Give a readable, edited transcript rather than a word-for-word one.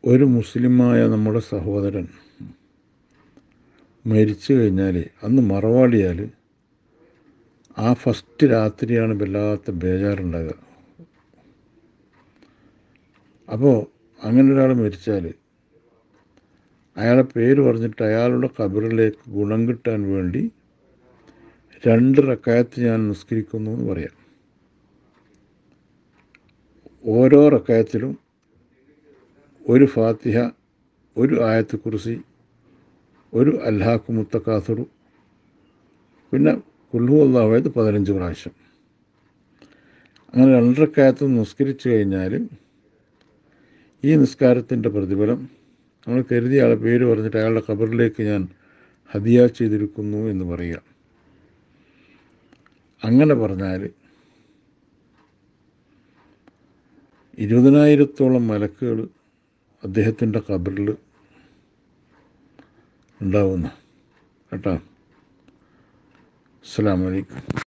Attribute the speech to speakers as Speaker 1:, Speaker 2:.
Speaker 1: ഒരു മുസ്ലിമായ നമ്മുടെ സഹോദരൻ മരിച്ചു കഴിഞ്ഞാൽ അന്ന് മറവാടിയാൽ ആ ഫസ്റ്റ് രാത്രിയാണ് വല്ലാത്ത ബേജാറുണ്ടാകുക. അപ്പോൾ അങ്ങനെ ഒരാൾ മരിച്ചാൽ അയാളെ പേര് പറഞ്ഞിട്ട് അയാളുടെ ഖബറിലേക്ക് ഗുണം കിട്ടാൻ വേണ്ടി 2 റക്അത്ത് ഞാൻ നിസ്കരിക്കുന്നു എന്ന് പറയാം. ഓരോ റക്അത്തിലും ഒരു ഫാത്തിഹ, ഒരു ആയത്ത് കുർസി, ഒരു അൽഹാഖു മുത്തക്കാസുറു, പിന്നെ ഖുൽ ഹുവല്ലാഹു അഹദ് 15 പ്രാവശ്യം. അങ്ങനെ 2 റക്അത്ത് നിസ്കരിച്ചു കഴിഞ്ഞാൽ ഈ നിസ്കാരത്തിൻ്റെ പ്രതിഫലം നമ്മൾ കരുതിയ ആളെ പേര് പറഞ്ഞിട്ട് അയാളുടെ ഖബറിലേക്ക് ഞാൻ ഹദിയ ചെയ്തിരിക്കുന്നു എന്ന് പറയുക. അങ്ങനെ പറഞ്ഞാൽ 20,000-ഓളം മലക്കുകൾ അദ്ദേഹത്തിൻ്റെ ഖബറിൽ ഉണ്ടാവുന്നു കേട്ടോ. അസ്സലാമു അലൈക്കും.